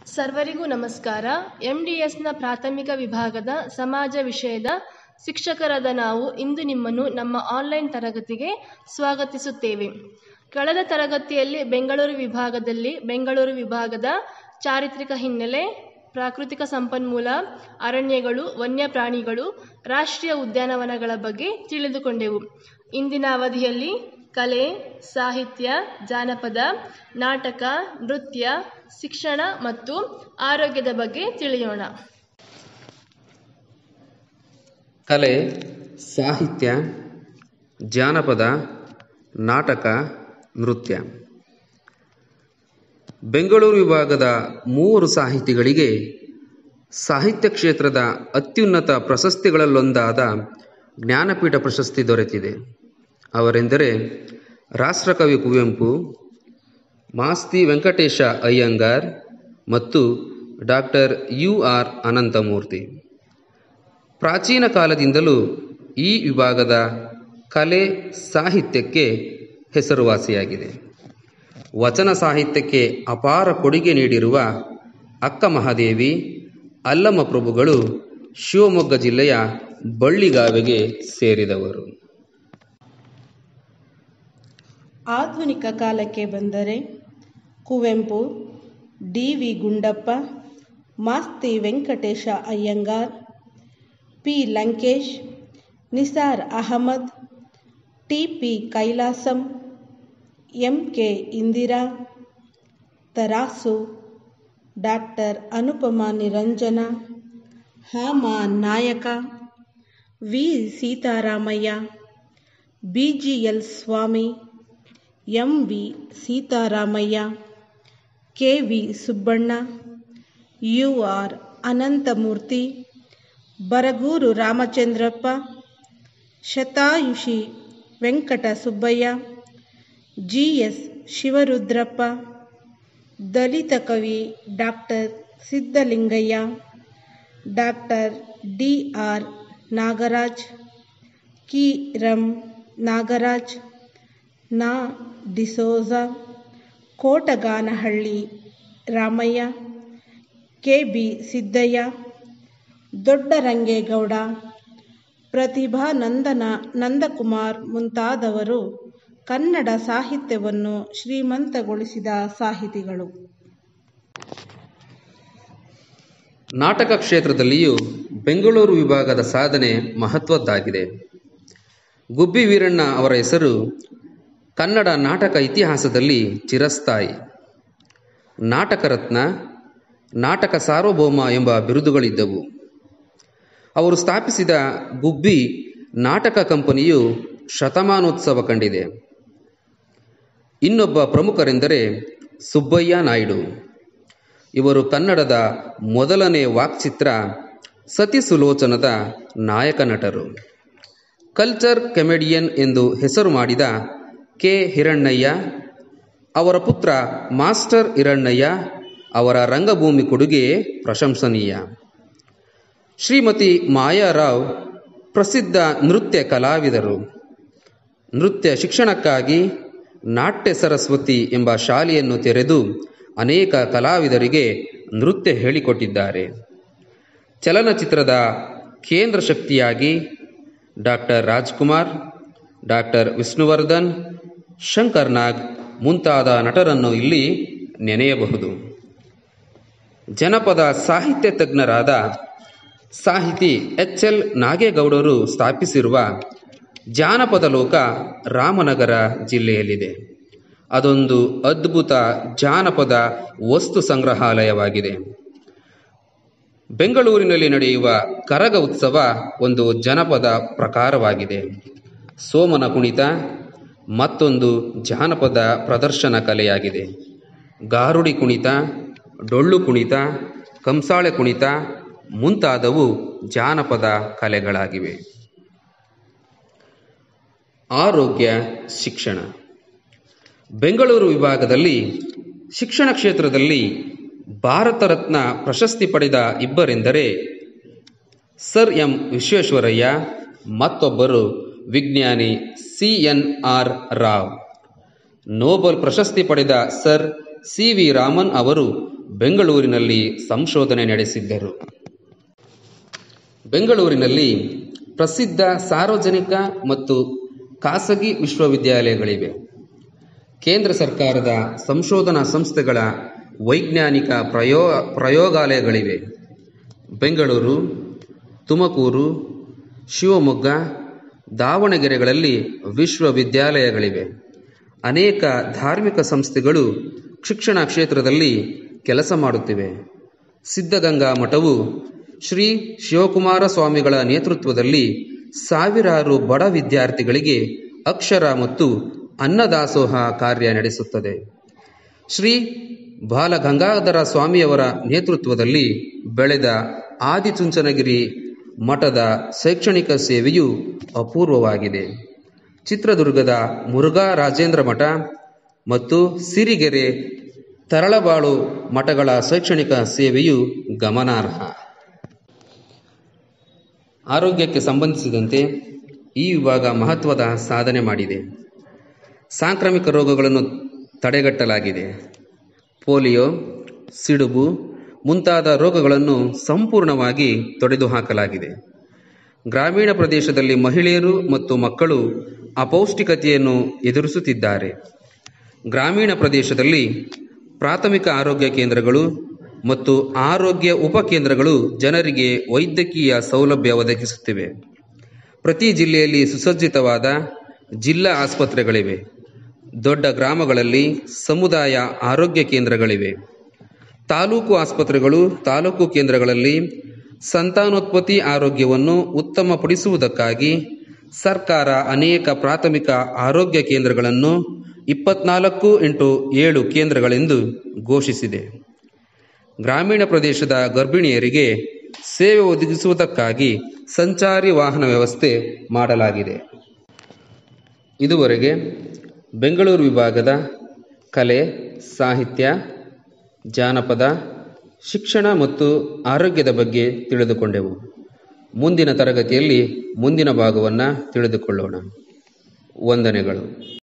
ಸರ್ವರಿಗೂ ನಮಸ್ಕಾರ. MDSನ ಪ್ರಾಥಮಿಕ ವಿಭಾಗದ ಸಮಾಜ ವಿಷಯದ ಶಿಕ್ಷಕರಾದ ನಾವು ಇಂದು ನಿಮ್ಮನ್ನು ನಮ್ಮ ಆನ್ಲೈನ್ ತರಗತಿಗೆ ಸ್ವಾಗತಿಸುತ್ತೇವೆ. ಕಳೆದ ತರಗತಿಯಲ್ಲಿ ಬೆಂಗಳೂರು ವಿಭಾಗದ ಚಾರಿತ್ರಿಕ ಹಿನ್ನೆಲೆ, ಪ್ರಾಕೃತಿಕ ಸಂಪನ್ಮೂಲ, ಅರಣ್ಯಗಳು, ವನ್ಯಪ್ರಾಣಿಗಳು, ರಾಷ್ಟ್ರೀಯ ಉದ್ಯಾನವನಗಳ ಬಗ್ಗೆ ತಿಳಿದುಕೊಂಡೆವು. ಇಂದಿನ ಅವಧಿಯಲ್ಲಿ ಕಲೆ, ಸಾಹಿತ್ಯ, ಜಾನಪದ, ನಾಟಕ, ನೃತ್ಯ, ಶಿಕ್ಷಣ ಮತ್ತು ಆರೋಗ್ಯದ ಬಗ್ಗೆ ತಿಳಿಯೋಣ. ಕಲೆ, ಸಾಹಿತ್ಯ, ಜಾನಪದ, ನಾಟಕ, ನೃತ್ಯ. ಬೆಂಗಳೂರು ವಿಭಾಗದ 3 ಸಾಹಿತಿಗಳಿಗೆ ಸಾಹಿತ್ಯ ಕ್ಷೇತ್ರದ ಅತ್ಯುನ್ನತ ಪ್ರಶಸ್ತಿಗಳಲ್ಲೊಂದಾದ ಜ್ಞಾನಪೀಠ ಪ್ರಶಸ್ತಿ ದೊರೆತಿದೆ. ಅವರೆಂದರೆ ರಾಷ್ಟ್ರಕವಿ ಕುವೆಂಪು, ಮಾಸ್ತಿ ವೆಂಕಟೇಶ ಅಯ್ಯಂಗಾರ್ ಮತ್ತು ಡಾಕ್ಟರ್ UR ಅನಂತಮೂರ್ತಿ. ಪ್ರಾಚೀನ ಕಾಲದಿಂದಲೂ ಈ ವಿಭಾಗದ ಕಲೆ, ಸಾಹಿತ್ಯಕ್ಕೆ ಹೆಸರುವಾಸಿಯಾಗಿದೆ. ವಚನ ಸಾಹಿತ್ಯಕ್ಕೆ ಅಪಾರ ಕೊಡುಗೆ ನೀಡಿರುವ ಅಕ್ಕ ಮಹಾದೇವಿ, ಅಲ್ಲಮ ಪ್ರಭುಗಳು ಶಿವಮೊಗ್ಗ ಜಿಲ್ಲೆಯ ಬಳ್ಳಿಗಾವೆಗೆ ಸೇರಿದವರು. ಆಧುನಿಕ ಕಾಲಕ್ಕೆ ಬಂದರೆ Kuvempu, DV Gundappa, Masti Venkatesha Iyengar, P Lankesh, Nisar Ahmed, TP Kailasam, MK Indira, Tarasu, doctor Anupama Niranjana, Hama Nayaka, V Sitaramayya, BGL ಸ್ವಾಮಿ, MV Sitaramayya, KV Subbanna, UR Ananthamurthy, Bargur Ramachandrappa, ಶತಾಯುಷಿ Venkata Subbaiah, GS Shivarudrappa, ದಲಿತ ಕವಿ doctor Siddalingaiah, doctor DR Nagaraj, KRM Nagaraj, Na D'Souza, ಕೋಟಗಾನಹಳ್ಳಿ Ramaiah, KB Siddaiah, Doddarange Gowda, ಪ್ರತಿಭಾ ನಂದಕುಮಾರ್ ಮುಂತಾದವರು ಕನ್ನಡ ಸಾಹಿತ್ಯವನ್ನು ಶ್ರೀಮಂತಗೊಳಿಸಿದ ಸಾಹಿತಿಗಳು. ನಾಟಕ ಕ್ಷೇತ್ರದಲ್ಲಿಯೂ ಬೆಂಗಳೂರು ವಿಭಾಗದ ಸಾಧನೆ ಮಹತ್ವದ್ದಾಗಿದೆ. ಗುಬ್ಬಿ ವೀರಣ್ಣ ಅವರ ಹೆಸರು ಕನ್ನಡ ನಾಟಕ ಇತಿಹಾಸದಲ್ಲಿ ಚಿರಸ್ಥಾಯಿ. ನಾಟಕ ರತ್ನ, ನಾಟಕ ಸಾರ್ವಭೌಮ ಎಂಬ ಬಿರುದುಗಳಿದ್ದವು. ಅವರು ಸ್ಥಾಪಿಸಿದ ಗುಬ್ಬಿ ನಾಟಕ ಕಂಪನಿಯು ಶತಮಾನೋತ್ಸವ ಕಂಡಿದೆ. ಇನ್ನೊಬ್ಬ ಪ್ರಮುಖರೆಂದರೆ ಸುಬ್ಬಯ್ಯ ನಾಯ್ಡು. ಇವರು ಕನ್ನಡದ ಮೊದಲನೇ ವಾಕ್ಚಿತ್ರ ಸತಿ ಸುಲೋಚನದ ನಾಯಕ ನಟರು. ಕಲ್ಚರ್ ಕಮೆಡಿಯನ್ ಎಂದು ಹೆಸರು ಮಾಡಿದ K ಹಿರಣ್ಣಯ್ಯ ಅವರ ಪುತ್ರ ಮಾಸ್ಟರ್ ಹಿರಣ್ಣಯ್ಯ ಅವರ ರಂಗಭೂಮಿ ಕೊಡುಗೆ ಪ್ರಶಂಸನೀಯ. ಶ್ರೀಮತಿ ಮಾಯಾರಾವ್ ಪ್ರಸಿದ್ಧ ನೃತ್ಯ ಕಲಾವಿದರು. ನೃತ್ಯ ಶಿಕ್ಷಣಕ್ಕಾಗಿ ನಾಟ್ಯ ಸರಸ್ವತಿ ಎಂಬ ಶಾಲೆಯನ್ನು ತೆರೆದು ಅನೇಕ ಕಲಾವಿದರಿಗೆ ನೃತ್ಯ ಹೇಳಿಕೊಟ್ಟಿದ್ದಾರೆ. ಚಲನಚಿತ್ರದ ಕೇಂದ್ರ ಶಕ್ತಿಯಾಗಿ ಡಾಕ್ಟರ್ ರಾಜ್ಕುಮಾರ್, ಡಾಕ್ಟರ್ ವಿಷ್ಣುವರ್ಧನ್, ಶಂಕರ್ ನಾಗ್ ಮುಂತಾದ ನಟರನ್ನು ಇಲ್ಲಿ ನೆನೆಯಬಹುದು. ಜನಪದ ಸಾಹಿತ್ಯ ತಜ್ಞರಾದ ಸಾಹಿತಿ HL ನಾಗೇಗೌಡರು ಸ್ಥಾಪಿಸಿರುವ ಜಾನಪದ ಲೋಕ ರಾಮನಗರ ಜಿಲ್ಲೆಯಲ್ಲಿದೆ. ಅದೊಂದು ಅದ್ಭುತ ಜಾನಪದ ವಸ್ತು ಸಂಗ್ರಹಾಲಯವಾಗಿದೆ. ಬೆಂಗಳೂರಿನಲ್ಲಿ ನಡೆಯುವ ಕರಗ ಉತ್ಸವ ಒಂದು ಜನಪದ ಪ್ರಕಾರವಾಗಿದೆ. ಸೋಮನ ಕುಣಿತ ಮತ್ತೊಂದು ಜಾನಪದ ಪ್ರದರ್ಶನ ಕಲೆಯಾಗಿದೆ. ಗಾರುಡಿ ಕುಣಿತ, ಡೊಳ್ಳು ಕುಣಿತ, ಕಂಸಾಳೆ ಕುಣಿತ ಮುಂತಾದವು ಜಾನಪದ ಕಲೆಗಳಾಗಿವೆ. ಆರೋಗ್ಯ, ಶಿಕ್ಷಣ. ಬೆಂಗಳೂರು ವಿಭಾಗದಲ್ಲಿ ಶಿಕ್ಷಣ ಕ್ಷೇತ್ರದಲ್ಲಿ ಭಾರತ ರತ್ನ ಪ್ರಶಸ್ತಿ ಪಡೆದ ಇಬ್ಬರೆಂದರೆ ಸರ್ ಎಂ ವಿಶ್ವೇಶ್ವರಯ್ಯ, ಮತ್ತೊಬ್ಬರು ವಿಜ್ಞಾನಿ CNR ರಾವ್. ನೋಬೆಲ್ ಪ್ರಶಸ್ತಿ ಪಡೆದ ಸರ್ CV ರಾಮನ್ ಅವರು ಬೆಂಗಳೂರಿನಲ್ಲಿ ಸಂಶೋಧನೆ ನಡೆಸಿದ್ದರು. ಬೆಂಗಳೂರಿನಲ್ಲಿ ಪ್ರಸಿದ್ಧ ಸಾರ್ವಜನಿಕ ಮತ್ತು ಖಾಸಗಿ ವಿಶ್ವವಿದ್ಯಾಲಯಗಳಿವೆ. ಕೇಂದ್ರ ಸರ್ಕಾರದ ಸಂಶೋಧನಾ ಸಂಸ್ಥೆಗಳ ವೈಜ್ಞಾನಿಕ ಪ್ರಯೋಗಾಲಯಗಳಿವೆ. ಬೆಂಗಳೂರು, ತುಮಕೂರು, ಶಿವಮೊಗ್ಗ, ದಾವಣಗೆರೆಗಳಲ್ಲಿ ವಿಶ್ವವಿದ್ಯಾಲಯಗಳಿವೆ. ಅನೇಕ ಧಾರ್ಮಿಕ ಸಂಸ್ಥೆಗಳು ಶಿಕ್ಷಣ ಕ್ಷೇತ್ರದಲ್ಲಿ ಕೆಲಸ ಮಾಡುತ್ತಿವೆ. ಸಿದ್ಧಗಂಗಾ ಮಠವು ಶ್ರೀ ಶಿವಕುಮಾರ ಸ್ವಾಮಿಗಳ ನೇತೃತ್ವದಲ್ಲಿ ಸಾವಿರಾರು ಬಡ ವಿದ್ಯಾರ್ಥಿಗಳಿಗೆ ಅಕ್ಷರ ಮತ್ತು ಅನ್ನದಾಸೋಹ ಕಾರ್ಯ ನಡೆಸುತ್ತದೆ. ಶ್ರೀ ಬಾಲಗಂಗಾಧರ ಸ್ವಾಮಿಯವರ ನೇತೃತ್ವದಲ್ಲಿ ಬೆಳೆದ ಆದಿಚುಂಚನಗಿರಿ ಮಠದ ಶೈಕ್ಷಣಿಕ ಸೇವೆಯು ಅಪೂರ್ವವಾಗಿದೆ. ಚಿತ್ರದುರ್ಗದ ಮುರುಘಾ ರಾಜೇಂದ್ರ ಮಠ ಮತ್ತು ಸಿರಿಗೆರೆ ತರಳಬಾಳು ಮಠಗಳ ಶೈಕ್ಷಣಿಕ ಸೇವೆಯು ಗಮನಾರ್ಹ. ಆರೋಗ್ಯಕ್ಕೆ ಸಂಬಂಧಿಸಿದಂತೆ ಈ ವಿಭಾಗ ಮಹತ್ವದ ಸಾಧನೆ ಮಾಡಿದೆ. ಸಾಂಕ್ರಾಮಿಕ ರೋಗಗಳನ್ನು ತಡೆಗಟ್ಟಲಾಗಿದೆ. ಪೋಲಿಯೋ, ಸಿಡುಬು ಮುಂತಾದ ರೋಗಗಳನ್ನು ಸಂಪೂರ್ಣವಾಗಿ ತೊಡೆದುಹಾಕಲಾಗಿದೆ. ಗ್ರಾಮೀಣ ಪ್ರದೇಶದಲ್ಲಿ ಮಹಿಳೆಯರು ಮತ್ತು ಮಕ್ಕಳು ಅಪೌಷ್ಟಿಕತೆಯನ್ನು ಎದುರಿಸುತ್ತಿದ್ದಾರೆ. ಗ್ರಾಮೀಣ ಪ್ರದೇಶದಲ್ಲಿ ಪ್ರಾಥಮಿಕ ಆರೋಗ್ಯ ಕೇಂದ್ರಗಳು ಮತ್ತು ಆರೋಗ್ಯ ಉಪಕೇಂದ್ರಗಳು ಜನರಿಗೆ ವೈದ್ಯಕೀಯ ಸೌಲಭ್ಯ ಒದಗಿಸುತ್ತಿವೆ. ಪ್ರತಿ ಜಿಲ್ಲೆಯಲ್ಲಿ ಸುಸಜ್ಜಿತವಾದ ಜಿಲ್ಲಾ ಆಸ್ಪತ್ರೆಗಳಿವೆ. ದೊಡ್ಡ ಗ್ರಾಮಗಳಲ್ಲಿ ಸಮುದಾಯ ಆರೋಗ್ಯ ಕೇಂದ್ರಗಳಿವೆ. ತಾಲೂಕು ಆಸ್ಪತ್ರೆಗಳು, ತಾಲೂಕು ಕೇಂದ್ರಗಳಲ್ಲಿ ಸಂತಾನೋತ್ಪತ್ತಿ ಆರೋಗ್ಯವನ್ನು ಉತ್ತಮಪಡಿಸುವುದಕ್ಕಾಗಿ ಸರ್ಕಾರ ಅನೇಕ ಪ್ರಾಥಮಿಕ ಆರೋಗ್ಯ ಕೇಂದ್ರಗಳನ್ನು 24x7 ಕೇಂದ್ರಗಳೆಂದು ಘೋಷಿಸಿದೆ. ಗ್ರಾಮೀಣ ಪ್ರದೇಶದ ಗರ್ಭಿಣಿಯರಿಗೆ ಸೇವೆ ಒದಗಿಸುವುದಕ್ಕಾಗಿ ಸಂಚಾರಿ ವಾಹನ ವ್ಯವಸ್ಥೆ ಮಾಡಲಾಗಿದೆ. ಇದುವರೆಗೆ ಬೆಂಗಳೂರು ವಿಭಾಗದ ಕಲೆ, ಸಾಹಿತ್ಯ, ಜಾನಪದ, ಶಿಕ್ಷಣ ಮತ್ತು ಆರೋಗ್ಯದ ಬಗ್ಗೆ ತಿಳಿದುಕೊಂಡೆವು. ಮುಂದಿನ ತರಗತಿಯಲ್ಲಿ ಮುಂದಿನ ಭಾಗವನ್ನು ತಿಳಿದುಕೊಳ್ಳೋಣ. ವಂದನೆಗಳು.